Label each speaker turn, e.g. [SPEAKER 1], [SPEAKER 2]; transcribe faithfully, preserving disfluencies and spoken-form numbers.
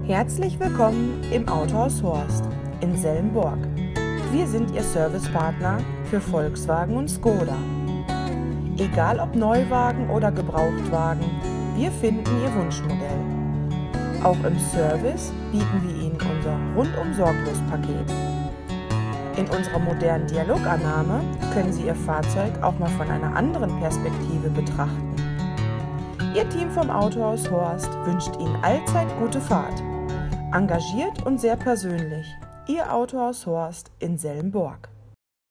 [SPEAKER 1] Herzlich willkommen im Autohaus Horst in Selmborg. Wir sind Ihr Servicepartner für Volkswagen und Skoda. Egal ob Neuwagen oder Gebrauchtwagen, wir finden Ihr Wunschmodell. Auch im Service bieten wir Ihnen unser Rundum-Sorglos-Paket. In unserer modernen Dialogannahme können Sie Ihr Fahrzeug auch mal von einer anderen Perspektive betrachten. Ihr Team vom Autohaus Horst wünscht Ihnen allzeit gute Fahrt. Engagiert und sehr persönlich. Ihr Autohaus Horst in Selmborg.